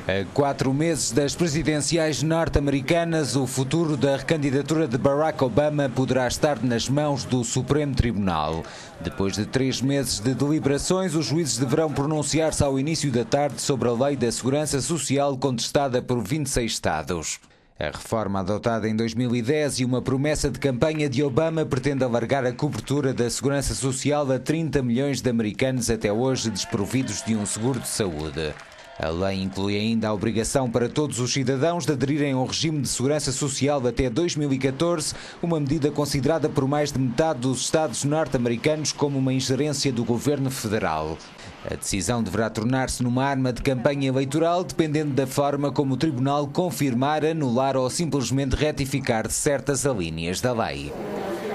A 4 meses das presidenciais norte-americanas, o futuro da recandidatura de Barack Obama poderá estar nas mãos do Supremo Tribunal. Depois de 3 meses de deliberações, os juízes deverão pronunciar-se ao início da tarde sobre a Lei da Segurança Social contestada por 26 estados. A reforma adotada em 2010 e uma promessa de campanha de Obama pretende alargar a cobertura da segurança social a 30 milhões de americanos até hoje desprovidos de um seguro de saúde. A lei inclui ainda a obrigação para todos os cidadãos de aderirem ao regime de segurança social até 2014, uma medida considerada por mais de metade dos estados norte-americanos como uma ingerência do governo federal. A decisão deverá tornar-se numa arma de campanha eleitoral, dependendo da forma como o tribunal confirmar, anular ou simplesmente retificar certas alíneas da lei.